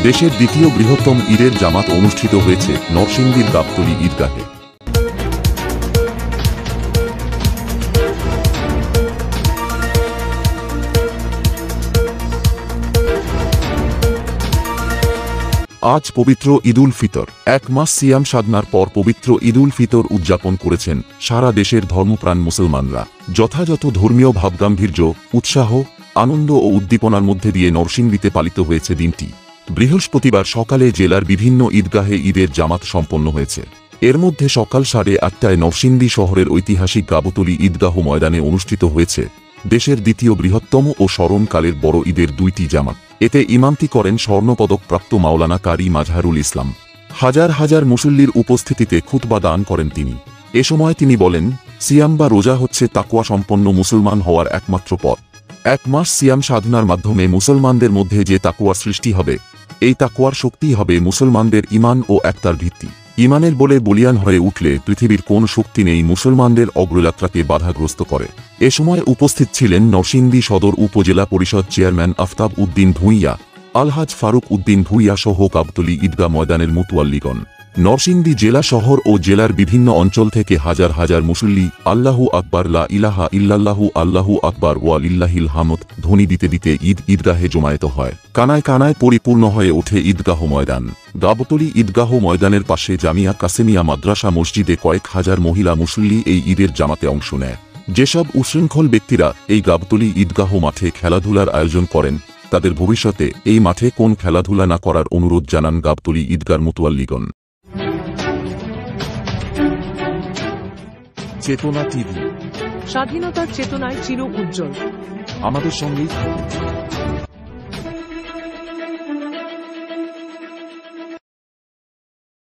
দেশের দ্বিতীয় বৃহত্তম ঈদের জামাত অনুষ্ঠিত হয়েছে নরসিংদীর গাবতলী ঈদগাহে। আজ পবিত্র ঈদুল ফিতর। এক মাস সিয়াম সাধনার পর পবিত্র ঈদুল ফিতর উদযাপন করেছেন সারা দেশের ধর্মপ্রাণ মুসলমানরা। যথাযথ ধর্মীয় ভাবগাম্ভীর্য, উৎসাহ, আনন্দ ও উদ্দীপনার মধ্যে দিয়ে নরসিংদীতে পালিত হয়েছে দিনটি। বৃহস্পতিবার সকালে জেলার বিভিন্ন ঈদগাহে ঈদের জামাত সম্পন্ন হয়েছে। এর মধ্যে সকাল 8:30টায় নরসিংদী শহরের ঐতিহাসিক গাবতলী ঈদগাহ ময়দানে অনুষ্ঠিত হয়েছে দেশের দ্বিতীয় বৃহত্তম ও স্মরণকালের বড় ঈদের 2টি জামাত। এতে ইমামতি করেন স্বর্ণপদকপ্রাপ্ত মাওলানা কারি মাজহারুল ইসলাম। হাজার হাজার মুসল্লির উপস্থিতিতে খুতবা দান করেন তিনি। এ সময় তিনি বলেন, সিয়াম বা রোজা হচ্ছে তাকওয়া সম্পন্ন মুসলমান হওয়ার একমাত্র পথ। এক মাস সিয়াম সাধনার মাধ্যমে মুসলমানদের মধ্যে যে তাকওয়ার সৃষ্টি হবে, এই তাকওয়ার শক্তিই হবে মুসলমানদের ঈমান ও একতার ভিত্তি। ঈমানের বলে বলিয়ান হয়ে উঠলে পৃথিবীর কোন শক্তি নেই মুসলমানদের অগ্রযাত্রাকে বাধাগ্রস্ত করে। এ সময় উপস্থিত ছিলেন নরসিংদী সদর উপজেলা পরিষদ চেয়ারম্যান আফতাব উদ্দিন ভূঁইয়া, আলহাজ ফারুক উদ্দিন ভূঁইয়া সহ গাবতলী ঈদগাহ ময়দানের মুতওয়াল্লিগণ। নরসিংদী জেলা শহর ও জেলার বিভিন্ন অঞ্চল থেকে হাজার হাজার মুসল্লি আল্লাহু আকবার, লা ইলাহা ইল্লাল্লাহু, আল্লাহু আকবার ওয়া লিল্লাহিল হামদ ধ্বনি দিতে দিতে ঈদগাহে জমায়েত হয়। কানায় কানায় পরিপূর্ণ হয়ে ওঠে ঈদগাহ ময়দান। গাবতলী ঈদগাহ ময়দানের পাশে জামিয়া কাসেমিয়া মাদ্রাসা মসজিদে কয়েক হাজার মহিলা মুসল্লি এই ঈদের জামাতে অংশ নেয়। যেসব উশৃঙ্খল ব্যক্তিরা এই গাবতলী ঈদগাহ মাঠে খেলাধুলার আয়োজন করেন, তাদের ভবিষ্যতে এই মাঠে কোন খেলাধুলা না করার অনুরোধ জানান গাবতলী ঈদগার মুতওয়াল্লিগণ। চেতনা টিভি, স্বাধীনতার চেতনায় চির উজ্জ্বল। আমাদের সঙ্গেই থাকুন।